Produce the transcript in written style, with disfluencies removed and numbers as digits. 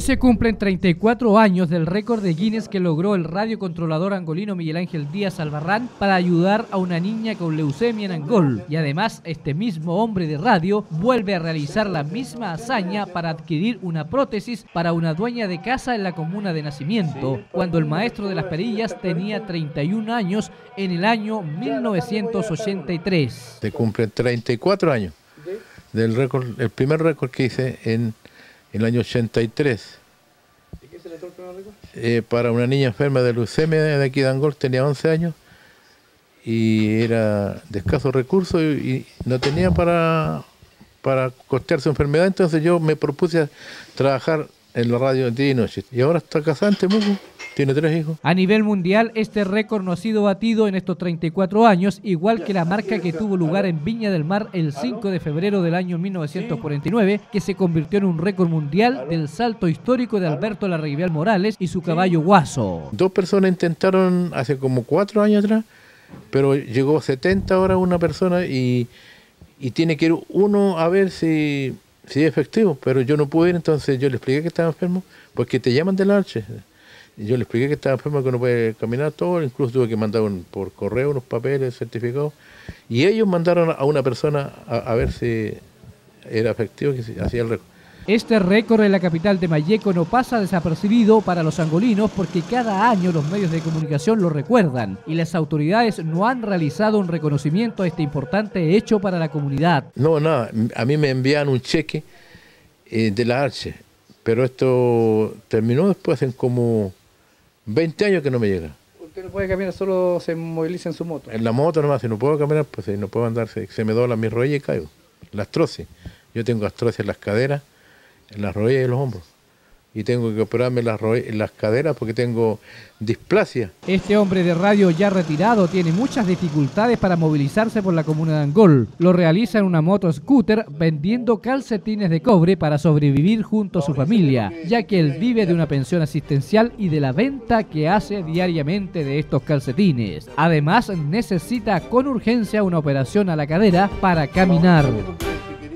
Se cumplen 34 años del récord de Guinness que logró el radiocontrolador angolino Miguel Ángel Díaz Albarrán para ayudar a una niña con leucemia en Angol. Y además, este mismo hombre de radio vuelve a realizar la misma hazaña para adquirir una prótesis para una dueña de casa en la comuna de nacimiento, cuando el maestro de las perillas tenía 31 años en el año 1983. Se cumplen 34 años del récord, el primer récord que hice en el año 83. ¿Y qué se le toca el récord? Para una niña enferma de leucemia de aquí de Angol, tenía 11 años y era de escasos recursos y no tenía para costear su enfermedad, entonces yo me propuse a trabajar en la radio de día y noche. Y ahora está casante, tiene 3 hijos. A nivel mundial, este récord no ha sido batido en estos 34 años, igual que la marca que tuvo lugar en Viña del Mar el 5 de febrero del año 1949, que se convirtió en un récord mundial del salto histórico de Alberto Larraguibal Morales y su caballo Guaso. 2 personas intentaron hace como 4 años atrás, pero llegó 70 horas una persona y tiene que ir uno a ver si es efectivo, pero yo no pude ir, entonces yo le expliqué que estaba enfermo, porque te llaman de la noche. Yo le expliqué que estaba enfermo, que no puede caminar todo, incluso tuve que mandar por correo unos papeles certificados, y ellos mandaron a una persona a ver si era efectivo, que hacía el récord. Este récord en la capital de Malleco no pasa desapercibido para los angolinos porque cada año los medios de comunicación lo recuerdan y las autoridades no han realizado un reconocimiento a este importante hecho para la comunidad. No, nada, a mí me envían un cheque de la Arche, pero esto terminó después, en como 20 años que no me llega. ¿Usted no puede caminar, solo se moviliza en su moto? En la moto nomás, si no puedo caminar, pues no puedo andar, se me doblan mis rodillas y caigo. La artrosis. Yo tengo artrosis en las caderas, en las rodillas y los hombros. Y tengo que operarme las caderas porque tengo displasia. Este hombre de radio ya retirado tiene muchas dificultades para movilizarse por la comuna de Angol. Lo realiza en una moto scooter vendiendo calcetines de cobre para sobrevivir junto a su familia, ya que él vive de una pensión asistencial y de la venta que hace diariamente de estos calcetines. Además, necesita con urgencia una operación a la cadera para caminar.